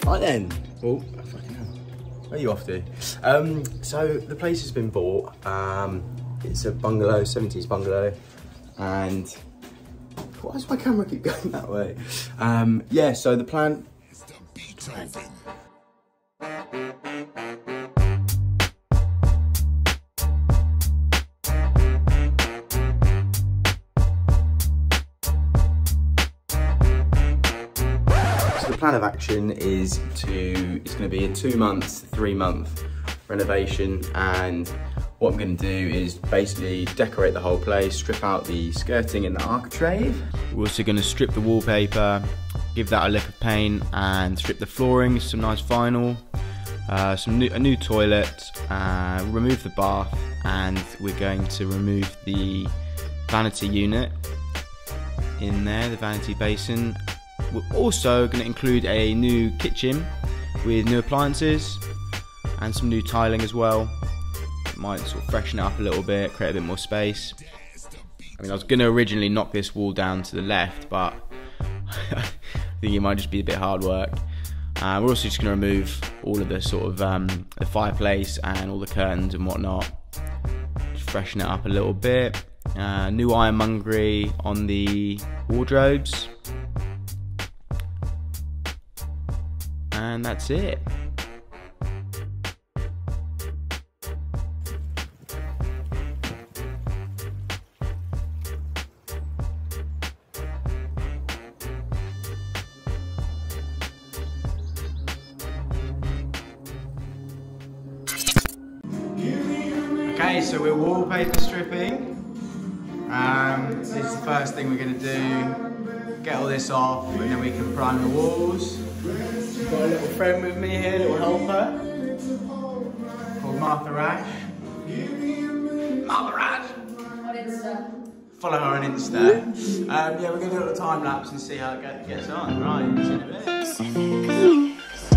Right then. Oh, fucking hell. Where are you off to? So the place has been bought. It's a bungalow, 70's bungalow. And why does my camera keep going that way? Yeah, so the plan. The plan of action is it's going to be a 2-month, 3-month renovation, and what I'm going to do is basically decorate the whole place, strip out the skirting and the architrave. We're also going to strip the wallpaper, give that a lick of paint, and strip the flooring, some nice vinyl, a new toilet, remove the bath, and we're going to remove the vanity unit in there, the vanity basin. We're also going to include a new kitchen with new appliances and some new tiling as well. It might sort of freshen it up a little bit, create a bit more space. I mean, I was going to originally knock this wall down to the left, but I think it might just be a bit hard work. We're also just going to remove all of the sort of the fireplace and all the curtains and whatnot. Just freshen it up a little bit. New ironmongery on the wardrobes. And that's it. Okay, so we're wallpaper stripping. This is the first thing we're going to do. Get all this off, and then we can prime the walls. Got a little friend with me here, a little helper, called Martha Rash. Martha Rash! On Insta. Follow her on Insta. Yeah, we're going to do a little time lapse and see how it gets on. Right, see you in a minute.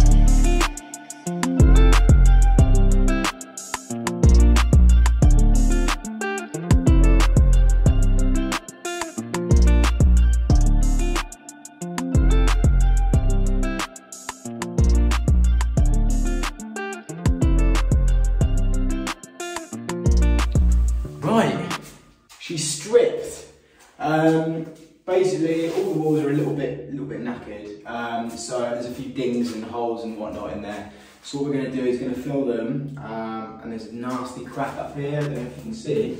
Right, she's stripped. Basically, all the walls are a little bit knackered. So there's a few dings and holes and whatnot in there. So what we're going to do is going to fill them. And there's a nasty crack up here. I don't know if you can see.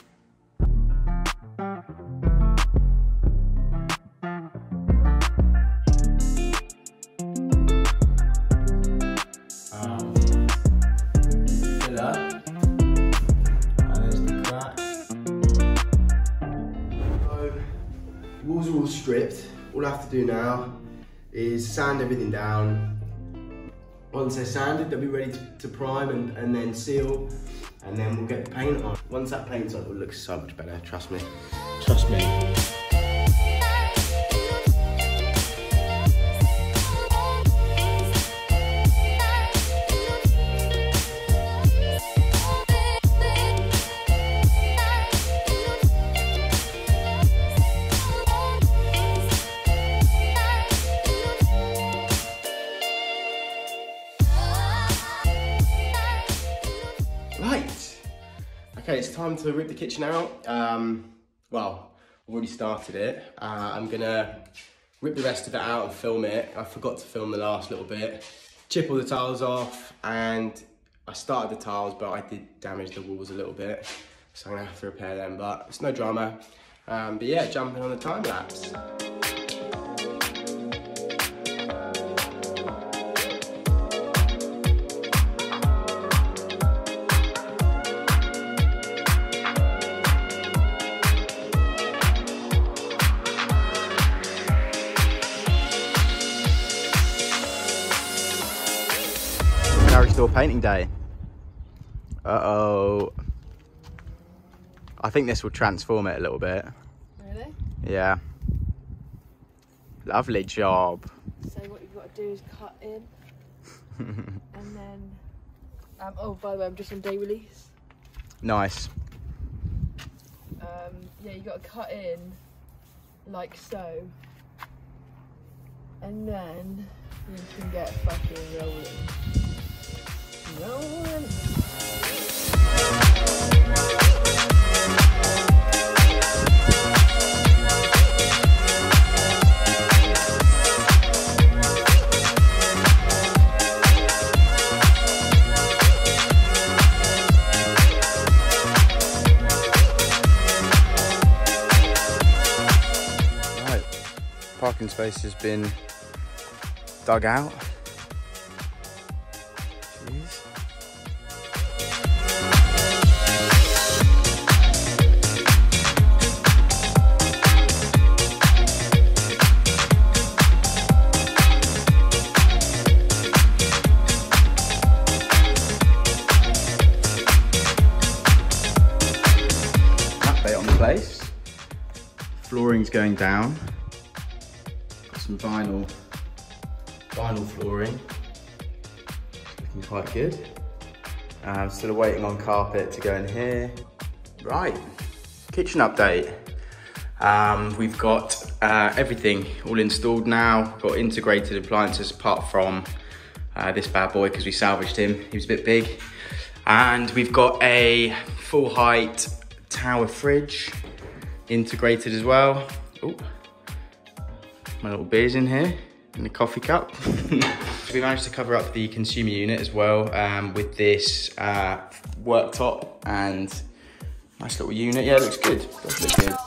Walls are all stripped. All I have to do now is sand everything down. Once they're sanded, they'll be ready to prime and then seal, and then we'll get the paint on. Once that paint's on, it will look so much better, trust me. Trust me. Right, okay, it's time to rip the kitchen out. Well, I've already started it. I'm gonna rip the rest of it out and film it. I forgot to film the last little bit. Chip all the tiles off, and I started the tiles, but I did damage the walls a little bit. So I'm gonna have to repair them, but it's no drama. But yeah, jumping on the time lapse. Garage door painting day. Uh-oh. I think this will transform it a little bit. Really? Yeah. Lovely job. So what you've got to do is cut in. And then... oh, by the way, I'm just on day release. Nice. Yeah, you got to cut in like so. And then You can get fucking rolling. Rolling. Parking space has been dug out. Jeez. Update on the place. Flooring's going down. Some vinyl flooring, looking quite good. Still waiting on carpet to go in here. Right, kitchen update. We've got everything all installed now. Got integrated appliances apart from this bad boy because we salvaged him. He was a bit big. And we've got a full height tower fridge integrated as well. Ooh. My little beers in here, in the coffee cup. We managed to cover up the consumer unit as well with this worktop and nice little unit. Yeah, it looks good, does look good.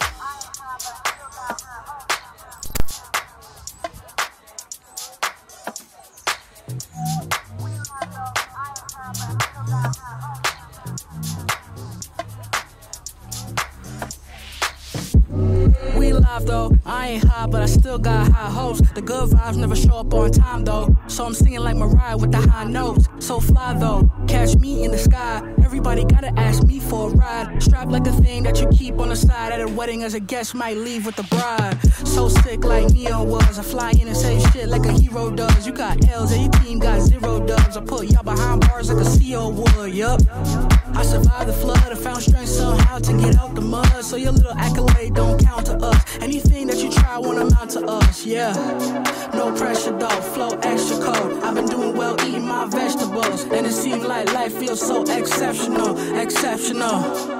Though I ain't high, but I still got high hopes. The good vibes never show up on time though, so I'm singing like Mariah with the high notes. So fly though, catch me in the sky. Everybody gotta ask me for a ride. Strapped like a thing that you keep on the side at a wedding as a guest might leave with the bride. So sick like Neo was. I fly in and say shit like a hero does. You got L's and your team got 0 dubs. I put y'all behind bars like a CO would. Yup. I survived the flood. I found strength somehow to get out the mud. So your little accolade don't count to us. Anything that you try won't amount to us, yeah. No pressure though, flow extra cold. I've been doing well eating my vegetables, and it seems like life feels so exceptional, exceptional.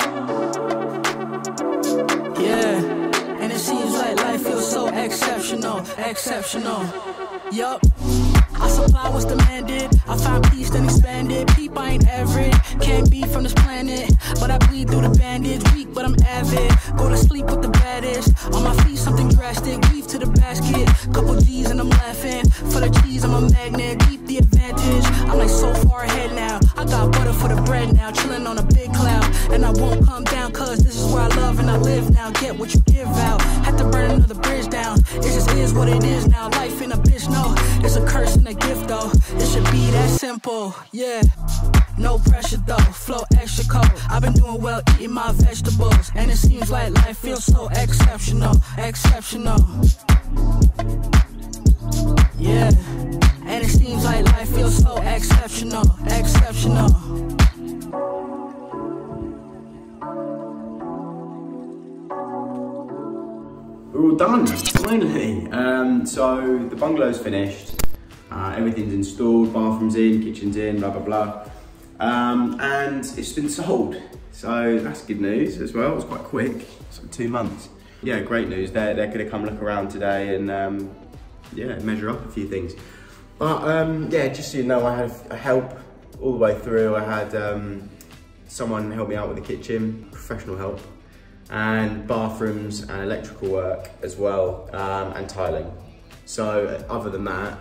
Yeah, and it seems like life feels so exceptional, exceptional. Yup. I supply what's demanded. I find peace, then expand it. Peep, I ain't average. Can't be from this planet, but I bleed through the bandage. Weak, but I'm avid. Go to sleep with the baddest. On my feet, something drastic. Weave to the basket. Couple G's and I'm laughing. For the cheese, I'm a magnet. Deep the advantage. I'm like so far ahead now. I got butter for the bread now. Chilling on a big cloud. And I won't come down, cause this is where I love and I live now. Get what you give out. Had to burn another bridge down. It just is what it is now. Life in a bitch, no. It's a curse and a gift though. It should be that simple, yeah. No pressure though, flow extra cold. I've been doing well eating my vegetables, and it seems like life feels so exceptional, exceptional. Yeah, and it seems like life feels so exceptional, exceptional. We're all done, finally. So the bungalow's finished. Everything's installed, bathrooms in, kitchen's in, blah, blah, blah. And it's been sold. So that's good news as well. It was quite quick, so 2 months. Yeah, great news. They're gonna come look around today and yeah, measure up a few things. But yeah, just so you know, I had help all the way through. I had someone help me out with the kitchen, professional help, and bathrooms and electrical work as well, and tiling. So other than that,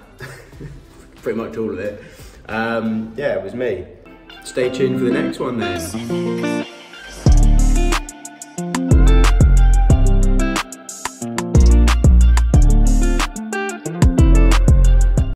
pretty much all of it, yeah, it was me. Stay tuned for the next one then.